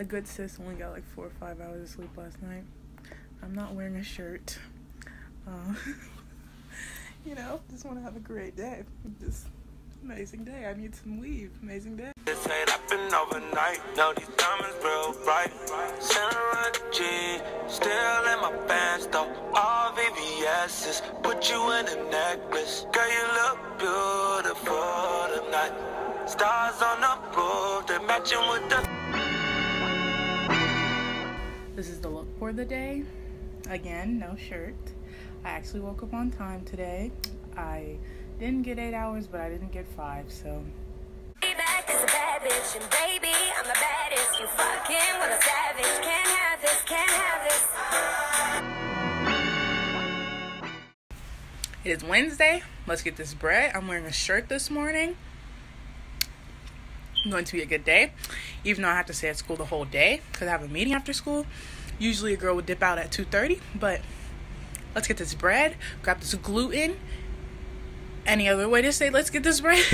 good sis only got like 4 or 5 hours of sleep last night. I'm not wearing a shirt. You know, just want to have a great day. Just amazing day. I need some weave. Amazing day. This ain't happened overnight. No, these diamonds real bright. Samurai G, still in my pants though. All VVS's, put you in a necklace. Girl, you look beautiful tonight. Stars on the roof, they're matching with the. This is the look for the day. Again, no shirt. I actually woke up on time today. I didn't get 8 hours, but I didn't get 5, so. Back is a bad bitch, and baby, I'm the baddest. You fucking with a savage. Can't have this, can't have this. It is Wednesday. Let's get this bread. I'm wearing a shirt this morning. It's going to be a good day, even though I have to stay at school the whole day because I have a meeting after school. Usually a girl would dip out at 2:30, but let's get this bread, grab this gluten. Any other way to say let's get this bread?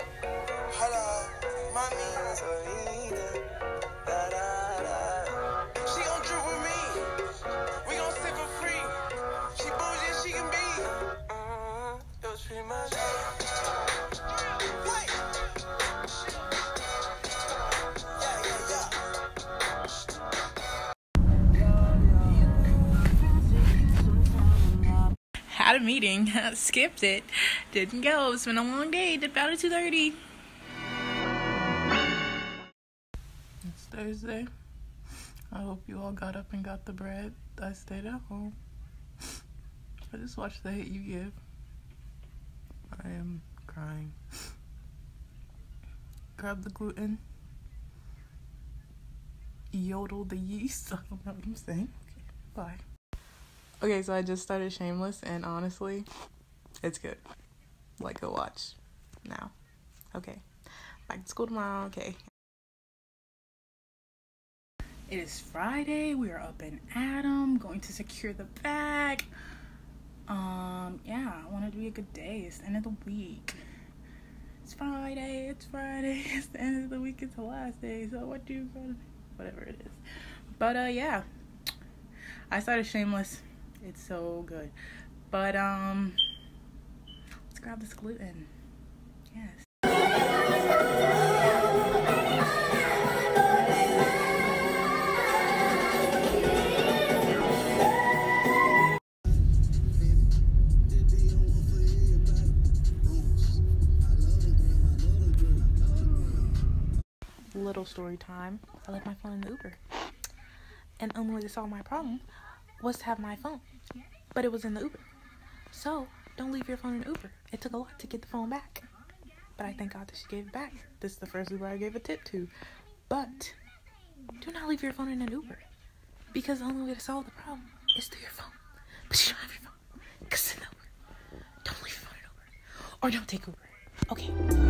Had a meeting, skipped it, didn't go. It's been a long day, dipped out at 2:30. It's Thursday. I hope you all got up and got the bread. I stayed at home. I just watched The Hate U Give. I am crying. Grab the gluten. Yodel the yeast. I don't know what I'm saying. Okay, bye. Okay, so I just started Shameless, and honestly, it's good. Like, go watch now. Okay, back to school tomorrow. Okay. It is Friday. We are up in Adam, going to secure the bag. Yeah, I want it to be a good day. It's the end of the week. It's Friday. It's Friday. It's the end of the week. It's the last day. So what do you gotta do? Whatever it is. But yeah, I started Shameless. It's so good. But let's grab this gluten. Yes. Little story time. I left my phone in the Uber. And the only way to solve my problem was to have my phone, but it was in the Uber. So don't leave your phone in Uber. It took a lot to get the phone back, but I thank God that she gave it back. This is the first Uber I gave a tip to. But do not leave your phone in an Uber, because the only way to solve the problem is through your phone. But you don't have your phone because it's in the Uber. Don't leave your phone in Uber, or don't take Uber. Okay.